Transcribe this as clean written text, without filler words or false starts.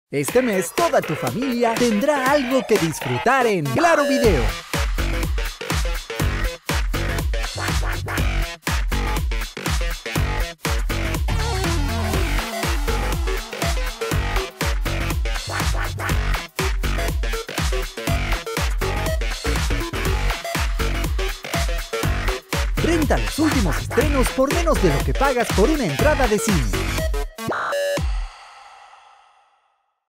Este mes toda tu familia tendrá algo que disfrutar en Claro Video. Renta los últimos estrenos por menos de lo que pagas por una entrada de cine.